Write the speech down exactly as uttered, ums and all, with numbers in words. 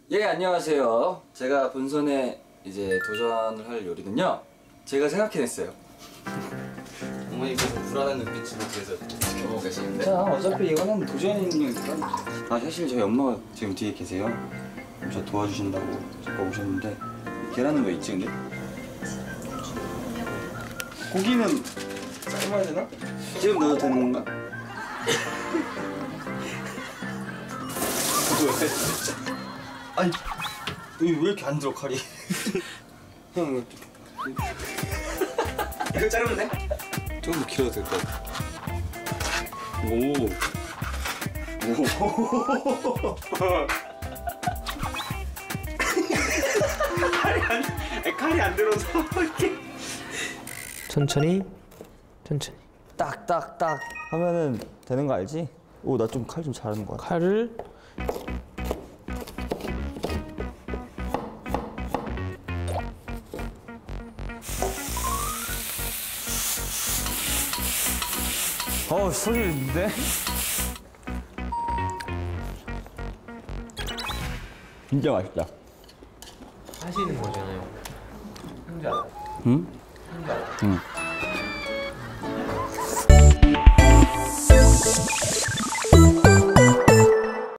예, 안녕하세요. 제가 본선에 이제 도전을 할 요리는요, 제가 생각해냈어요. 어머니께서 불안한 눈빛으로 뒤에서 지켜보고 계시는데. 자, 어차피 이거는 도전이니까. 아, 사실 저희 엄마가 지금 뒤에 계세요. 저 도와주신다고 잠깐 오셨는데. 계란은 왜 있지, 근데? 고기는 삶아야 되나? 지금 넣어도 되는 건가? 아니, 여기 왜 이렇게 안 들어, 칼이? 형, 이거 자르면 돼? 조금 더 길어도 될 것 같아. 오. 오. 칼이 안, 칼이 안 들어서 이렇게. 천천히, 천천히. 딱딱딱 하면은 되는 거 알지? 오, 나 좀 칼 좀 잘하는 것 같아. 칼을 어, 소리 있는데? 진짜 맛있다. 하시는 거잖아요. 혼자. 응? 혼자. 응.